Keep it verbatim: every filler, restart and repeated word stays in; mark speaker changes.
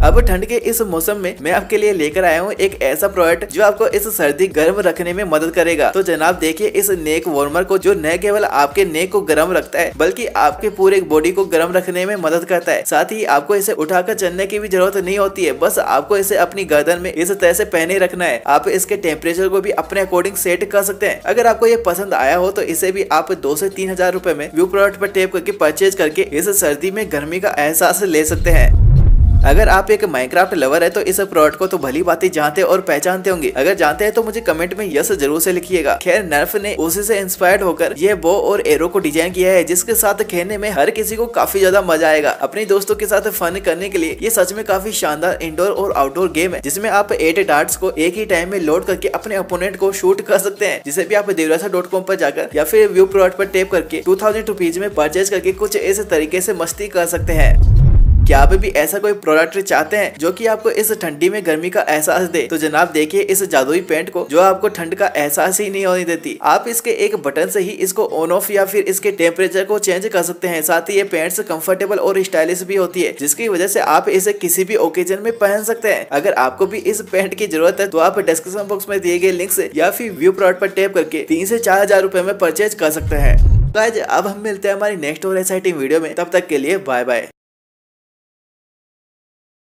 Speaker 1: अब ठंड के इस मौसम में मैं आपके लिए लेकर आया हूँ एक ऐसा प्रोडक्ट जो आपको इस सर्दी गर्म रखने में मदद करेगा। तो जनाब देखिए इस नेक वार्मर को, जो न केवल आपके नेक को गर्म रखता है बल्कि आपके पूरे बॉडी को गर्म रखने में मदद करता है। साथ ही आपको इसे उठाकर चलने की भी जरूरत नहीं होती है, बस आपको इसे अपनी गर्दन में इस तरह से पहने रखना है। आप इसके टेम्परेचर को भी अपने अकॉर्डिंग सेट कर सकते हैं। अगर आपको ये पसंद आया हो तो इसे भी आप दो से तीन हजार रूपए में व्यू प्रोडक्ट पर टेप करके परचेज करके इस सर्दी में गर्मी का एहसास ले सकते हैं। अगर आप एक माइनक्राफ्ट लवर है तो इस प्रोडक्ट को तो भली बातें जानते और पहचानते होंगे। अगर जानते हैं तो मुझे कमेंट में यस जरूर से लिखिएगा। खैर नर्फ ने उसी से इंस्पायर्ड होकर ये बो और एरो को डिजाइन किया है, जिसके साथ खेलने में हर किसी को काफी ज्यादा मजा आएगा। अपने दोस्तों के साथ फन करने के लिए ये सच में काफी शानदार इंडोर और आउटडोर गेम है, जिसमें आप एट डार्ट्स को एक ही टाइम में लोड करके अपने ओपोनेंट को शूट कर सकते हैं, जिसे भी आप देवरासा डॉट कॉम पर जाकर या फिर व्यू प्रोडक्ट पर टेप करके टू थाउजेंड रुपीज में परचेज करके कुछ इस तरीके से मस्ती कर सकते हैं। क्या आप भी ऐसा कोई प्रोडक्ट चाहते हैं जो कि आपको इस ठंडी में गर्मी का एहसास दे? तो जनाब देखिए इस जादुई पेंट को, जो आपको ठंड का एहसास ही नहीं होने देती। आप इसके एक बटन से ही इसको ऑन ऑफ या फिर इसके टेम्परेचर को चेंज कर सकते हैं। साथ ही ये पेंट्स कंफर्टेबल और स्टाइलिश भी होती है, जिसकी वजह से आप इसे किसी भी ओकेजन में पहन सकते हैं। अगर आपको भी इस पेंट की जरूरत है तो आप डिस्क्रिप्शन बॉक्स में दिए गए लिंक से या फिर व्यू प्रोडक्ट पर टेप करके तीन से चार हजार रुपए में परचेज कर सकते हैं। तो आज अब हम मिलते हैं हमारी नेक्स्ट और एक्साइटिंग वीडियो में। तब तक के लिए बाय बाय।